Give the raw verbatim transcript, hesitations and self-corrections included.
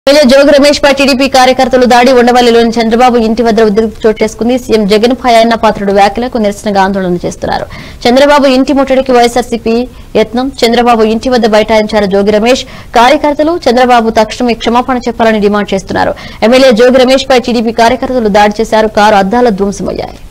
MLA Jogi Ramesh పై TDP కార్యకర్తలు దాడి ఉండవల్లిలోని చంద్రబాబు ఇంటి వద్ద ఉద్రిక్తత చోటు చేసుకుంది. సీఎం జగన్ పై అయ్యన్న పాత్రుడు వ్యాఖ్యలకు నిరసనగా ఆందోళన చేస్తున్నారు. చంద్రబాబు ఇంటి ముట్టడికి వైఎస్ఆర్సీపీ యత్నం. చంద్రబాబు ఇంటి వద్ద బైఠాయించారు జోగి రమేష్. కార్యకర్తలు చంద్రబాబు తక్షణమే క్షమాపణ చెప్పాలని డిమాండ్ చేస్తున్నారు. ఎమ్మెల్యే జోగి రమేష్ పై టీడీపీ కార్యకర్తలు దాడి చేశారు. కారు అద్దాల ధ్వంసమయ్యాయి.